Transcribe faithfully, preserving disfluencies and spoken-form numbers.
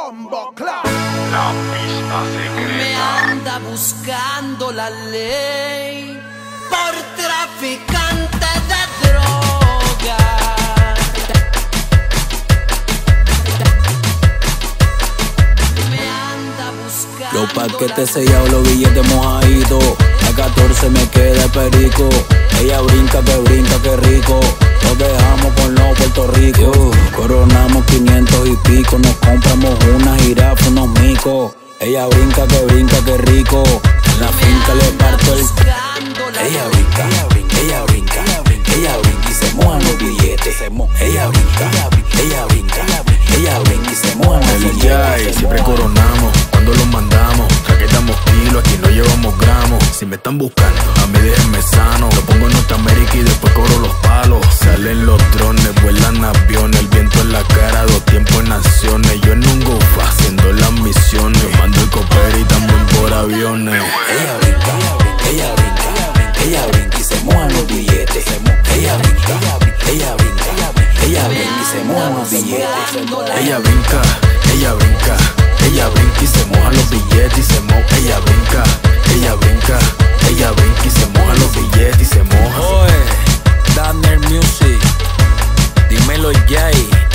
Bombo Club. La pista secreta. Me anda buscando la ley por traficante de droga. Me anda buscando. Los paquetes sellados, los billetes mojaditos. A catorce me queda perico. Ella brinca, que brinca, que rico. Nos dejamos con los Puerto Rico. uh, Coronamos quinientos y pico. Nos compramos una jirafa, unos micos. Ella brinca, que brinca, que rico. En la finca le parto el... Ella brinca, ella brinca, ella brinca, ella brinca y se mojan los billetes. Ella brinca, ella brinca, ella brinca y se mojan los billetes. Siempre coronamos cuando los mandamos. Raquetamos kilos, aquí no llevamos gramos. Si me están buscando, a mí déjenme sano. Lo pongo en Norteamérica y después cobro los palos. Salen los drones, vuelan aviones. El viento en la cara, dos tiempos en acciones. Yo en un Gofa haciendo las misiones. Yo mando el copero y también por aviones. Ella brinca, ella brinca, ella brinca y se mojan los billetes. Ella brinca, ella brinca, ella brinca y se mojan los billetes. Ella brinca, ella brinca, ella brinca y se moja los billetes y se moja. Ella brinca, ella brinca, ella brinca y se moja los billetes y se moja. Oye, Danner Music, dímelo Jay.